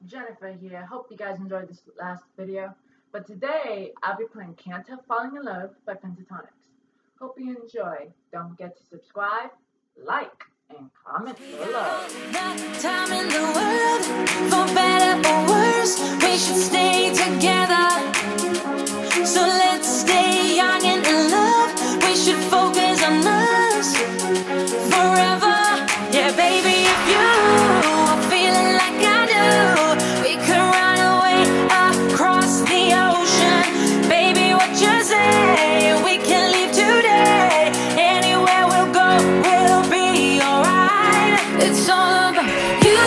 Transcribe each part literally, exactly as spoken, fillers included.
Jennifer here. Hope you guys enjoyed this last video. But today, I'll be playing Can't Help Falling in Love by Pentatonix. Hope you enjoy. Don't forget to subscribe, like, and comment below. The time in the world, for better or worse, we should stay together. So let's stay young and in love. We should focus on us forever. Yeah, baby, if you are feeling like I do, we could run away across the ocean. Baby, what you say? We can leave today. Anywhere we'll go, we'll be alright. It's all about you.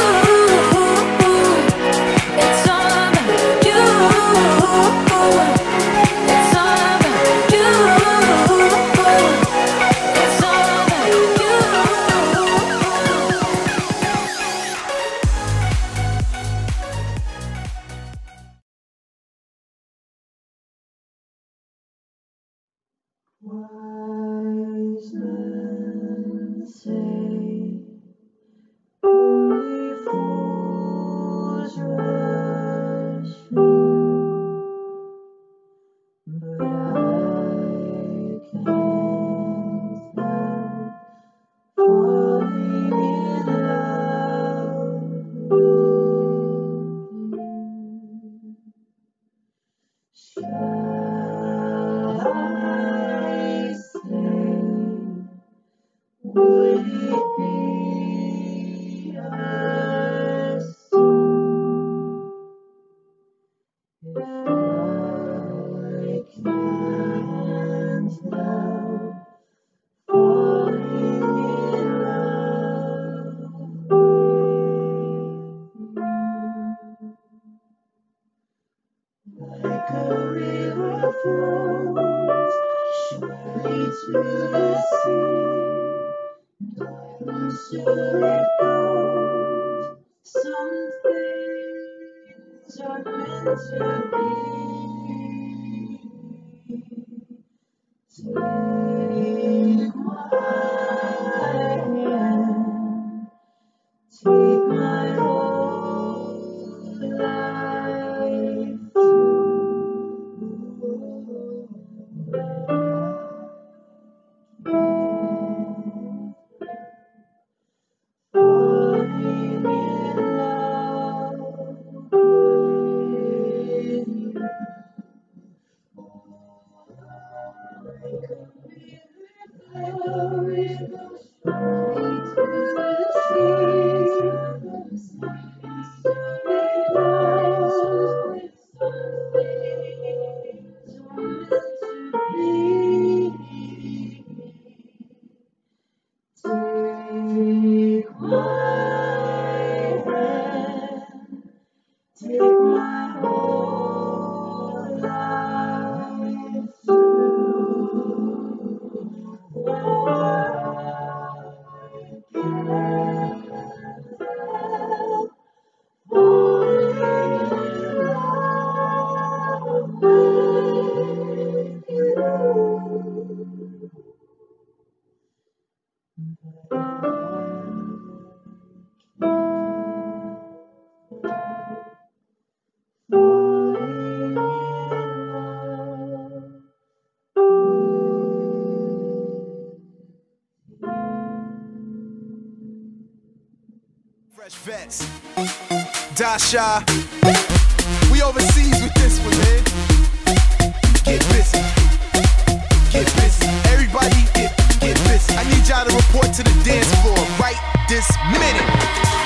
It's all about you. It's all about you. It's all about you. Wise men say only fools rush in, but I can't help falling in love with you. Shall I say, would it be a sin if I can't help falling in love with you? Like a river flows surely to the sea, and so it goes. Some things are meant to be. Take my hand, take my whole life too. Falling in love with you. Like a river flows surely to the sea, and so it goes. Some things are meant to be. Take my hand, take my whole life too. Oh, I can't help falling in love with you. Fresh Vets, Dasha, we overseas with this one, man. Get busy, get busy. Everybody get, get busy. I need y'all to report to the dance floor right this minute.